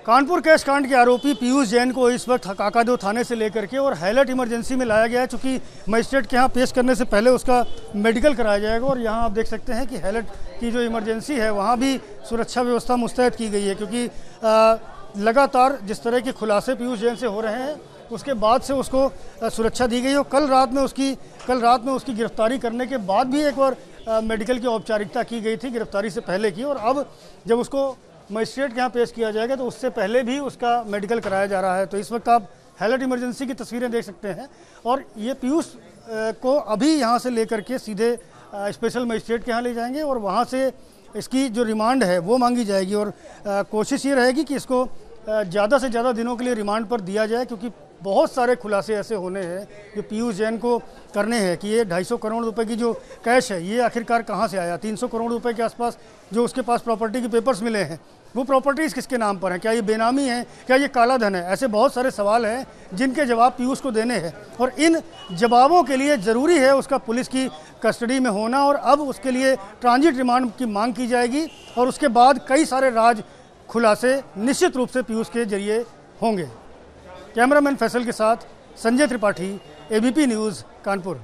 Kanpur cash कांड के आरोपी पीयूष जैन को इस वक्त काकादो थाने से लेकर के और हाईलाइट इमरजेंसी में लाया गया है, चूँकि मजिस्ट्रेट के यहाँ पेश करने से पहले उसका मेडिकल कराया जाएगा। और यहाँ आप देख सकते हैं कि हाईलाइट की जो इमरजेंसी है वहाँ भी सुरक्षा व्यवस्था मुस्तैद की गई है, क्योंकि लगातार जिस तरह के खुलासे पीयूष जैन से हो रहे हैं उसके बाद से उसको सुरक्षा दी गई। और कल रात में उसकी गिरफ्तारी करने के बाद भी एक बार मेडिकल की औपचारिकता की गई थी, गिरफ्तारी से पहले की। और अब जब उसको मजिस्ट्रेट के यहाँ पेश किया जाएगा तो उससे पहले भी उसका मेडिकल कराया जा रहा है। तो इस वक्त आप हाईलाइट इमरजेंसी की तस्वीरें देख सकते हैं। और ये पीयूष को अभी यहाँ से लेकर के सीधे स्पेशल मजिस्ट्रेट के यहाँ ले जाएंगे और वहाँ से इसकी जो रिमांड है वो मांगी जाएगी। और कोशिश ये रहेगी कि इसको ज़्यादा से ज़्यादा दिनों के लिए रिमांड पर दिया जाए, क्योंकि बहुत सारे खुलासे ऐसे होने हैं जो पीयूष जैन को करने हैं कि ये 250 करोड़ रुपए की जो कैश है ये आखिरकार कहाँ से आया। 300 करोड़ रुपए के आसपास जो उसके पास प्रॉपर्टी के पेपर्स मिले हैं वो प्रॉपर्टीज़ किसके नाम पर हैं, क्या ये बेनामी है, क्या ये काला धन है। ऐसे बहुत सारे सवाल हैं जिनके जवाब पीयूष को देने हैं और इन जवाबों के लिए ज़रूरी है उसका पुलिस की कस्टडी में होना। और अब उसके लिए ट्रांजिट रिमांड की मांग की जाएगी और उसके बाद कई सारे राज खुलासे निश्चित रूप से पीयूष के जरिए होंगे। कैमरामैन फैसल के साथ Sanjay Tripathi, ABP News, Kanpur.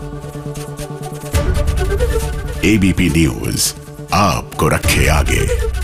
ABP News आपको रखे आगे।